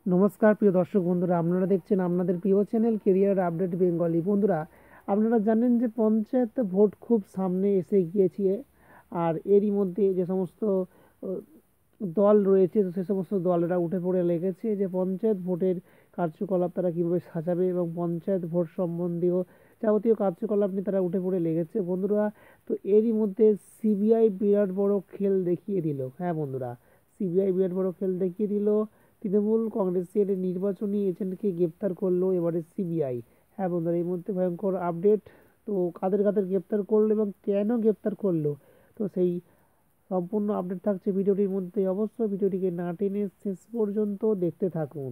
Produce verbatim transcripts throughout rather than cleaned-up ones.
নমস্কার প্রিয় দর্শক বন্ধুরা, আপনারা দেখছেন আপনাদের প্রিয় চ্যানেল কেরিয়ার আপডেট বেঙ্গলি। বন্ধুরা, আপনারা জানেন যে পঞ্চায়েত ভোট খুব সামনে এসে গিয়েছে। আর এরই মধ্যে যে সমস্ত আহ, দল রয়েছে, তো সে সমস্ত দলরা উঠে পড়ে লেগেছে যে পঞ্চায়েত ভোটের কার্যকলাপ তারা কীভাবে সাজাবে এবং পঞ্চায়েত ভোট সম্বন্ধীয় যাবতীয় কার্যকলাপ নিয়ে তারা উঠে পড়ে লেগেছে বন্ধুরা। তো এরই মধ্যে সিবিআই বিরাট বড় খেল দেখিয়ে দিল। হ্যাঁ বন্ধুরা, সিবিআই বিরাট বড় খেল দেখিয়ে দিল। তৃণমূল কংগ্রেসের নির্বাচনী এজেন্টকে গ্রেপ্তার করলো এবারে সিবিআই। হ্যাঁ বন্ধুরা, এই মুহূর্তে ভয়ঙ্কর আপডেট। তো কাদের কাদের গ্রেপ্তার করলো এবং কেন গ্রেপ্তার করলো, তো সেই সম্পূর্ণ আপডেট থাকছে ভিডিওটির মধ্যে। অবশ্যই ভিডিওটিকে না টেনে শেষ পর্যন্ত দেখতে থাকুন।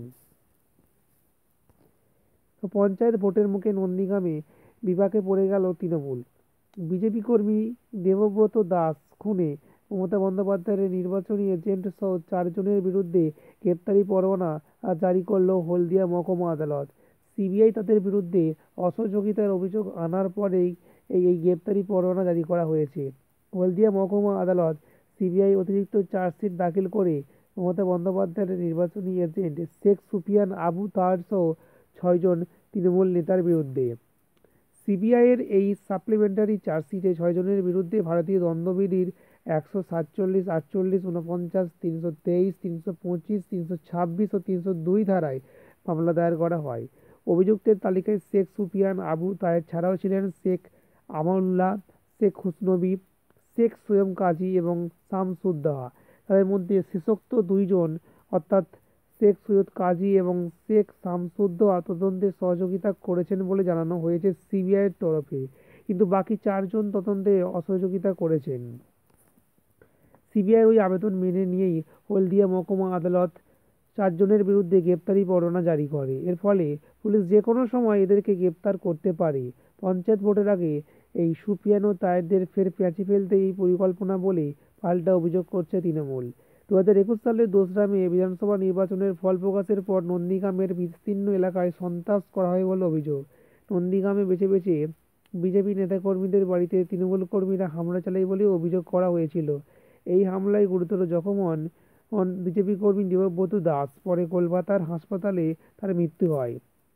তো পঞ্চায়েত ভোটের মুখে নন্দীগ্রামে বিপাকে পড়ে গেল তৃণমূল। বিজেপি কর্মী দেবব্রত দাস খুনে মমতা বন্দ্যোপাধ্যায়ের নির্বাচনী এজেন্ট সহ চারজনের বিরুদ্ধে গ্রেপ্তারি পরোয়ানা জারি করল হলদিয়া মহকুমা আদালত। সিবিআই তাদের বিরুদ্ধে অসহযোগিতার অভিযোগ আনার পরেই এই এই গ্রেপ্তারি পরোয়ানা জারি করা হয়েছে। হলদিয়া মহকুমা আদালত সিবিআই অতিরিক্ত চার্জশিট দাখিল করে মমতা বন্দ্যোপাধ্যায়ের নির্বাচনী এজেন্ট শেখ সুফিয়ান আবু তার সহ ছয়জন তৃণমূল নেতার বিরুদ্ধে। সিবিআইয়ের এই সাপ্লিমেন্টারি চার্জশিটে ছয়জনের বিরুদ্ধে ভারতীয় দণ্ডবিধির একশো সাতচল্লিশ আটচল্লিশ উনপঞ্চাশ তিনশো তেইশ তিনশো পঁচিশ তিনশো ছাব্বিশ ও তিনশো দুই ধারায় মামলা দায়ের করা হয়। অভিযুক্তের তালিকায় শেখ সুফিয়ান আবু তায়ের ছাড়াও ছিলেন শেখ আমানুল্লাহ, শেখ হুসনবী, শেখ সোয়ম কাজী এবং শামসুদ্দোহা। তাদের মধ্যে শেষোক্ত দুইজন অর্থাৎ শেখ সৈয়দ কাজী এবং শেখ শামসুদ্দোহা তদন্তে সহযোগিতা করেছেন বলে জানানো হয়েছে সিবিআইয়ের তরফে, কিন্তু বাকি চারজন তদন্তে অসহযোগিতা করেছেন। সিবিআই ওই আবেদন মেনে নিয়েই হলদিয়া মহকুমা আদালত চারজনের বিরুদ্ধে গ্রেপ্তারি পরোয়ানা জারি করে। এর ফলে পুলিশ যে কোনো সময় এদেরকে গ্রেপ্তার করতে পারে। পঞ্চায়েত ভোটের আগে এই সুফিয়ান ও তায়েরদের ফের পেঁচে ফেলতে এই পরিকল্পনা বলে পাল্টা অভিযোগ করছে তৃণমূল। দু হাজার একুশ সালের দোসরা মে বিধানসভা নির্বাচনের ফল প্রকাশের পর নন্দীগ্রামের বিস্তীর্ণ এলাকায় সন্ত্রাস করা হয় বলে অভিযোগ। নন্দীগ্রামে বেছে বেছে বিজেপি নেতাকর্মীদের বাড়িতে তৃণমূল কর্মীরা হামলা চালায় বলে অভিযোগ করা হয়েছিল। এই হামলায় গুরুতর জখম হন হন বিজেপি কর্মী দেবব্রত দাস। পরে কলকাতার হাসপাতালে তার মৃত্যু হয়।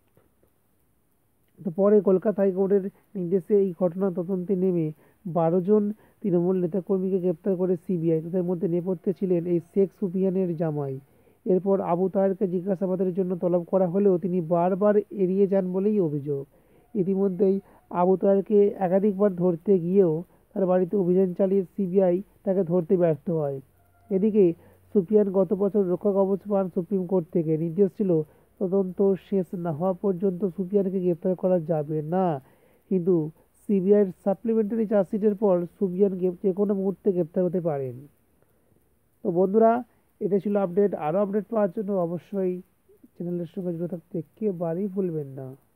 তো পরে কলকাতা হাইকোর্টের নির্দেশে এই ঘটনা তদন্তে নেমে বারো জন তৃণমূল নেতাকর্মীকে গ্রেপ্তার করে সিবিআই। তাদের মধ্যে নেপথ্যে ছিলেন এই শেখ সুফিয়ানের জামাই। এরপর আবু তাহেরকে জিজ্ঞাসাবাদের জন্য তলব করা হলেও তিনি বারবার এড়িয়ে যান বলেই অভিযোগ। ইতিমধ্যেই আবু তাহেরকে একাধিকবার ধরতে গিয়েও তার বাড়িতে অভিযান চালিয়ে সিবিআই তাকে ধরতে ব্যর্থ হয়। এদিকে সুফিয়ান গত বছর রক্ষা কবচ পান সুপ্রিম কোর্ট থেকে। নির্দেশ ছিল তদন্ত শেষ না হওয়া পর্যন্ত সুফিয়ানকে গ্রেপ্তার করা যাবে না, কিন্তু সিবিআইয়ের সাপ্লিমেন্টারি চার্জশিটের পর সুফিয়ান যে কোনো মুহূর্তে গ্রেপ্তার হতে পারেন। তো বন্ধুরা, এটা ছিল আপডেট। আরও আপডেট পাওয়ার জন্য অবশ্যই চ্যানেলের সঙ্গে জুড়ে থাকতে একেবারেই ভুলবেন না।